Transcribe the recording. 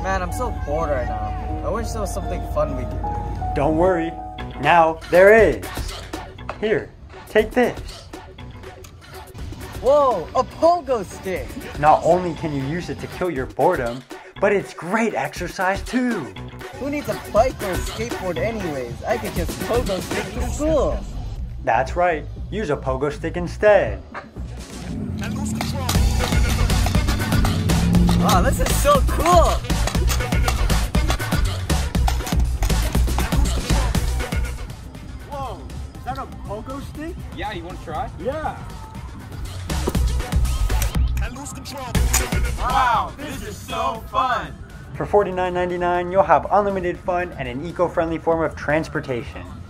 Man, I'm so bored right now. I wish there was something fun we could do. Don't worry. Now there is. Here, take this. Whoa, a pogo stick! Not only can you use it to kill your boredom, but it's great exercise too. Who needs a bike or a skateboard anyways? I could just pogo stick to school. That's right. Use a pogo stick instead. Wow, this is so cool! Whoa, is that a pogo stick? Yeah, you want to try? Yeah. Wow, this is so fun! For $49.99, you'll have unlimited fun and an eco-friendly form of transportation.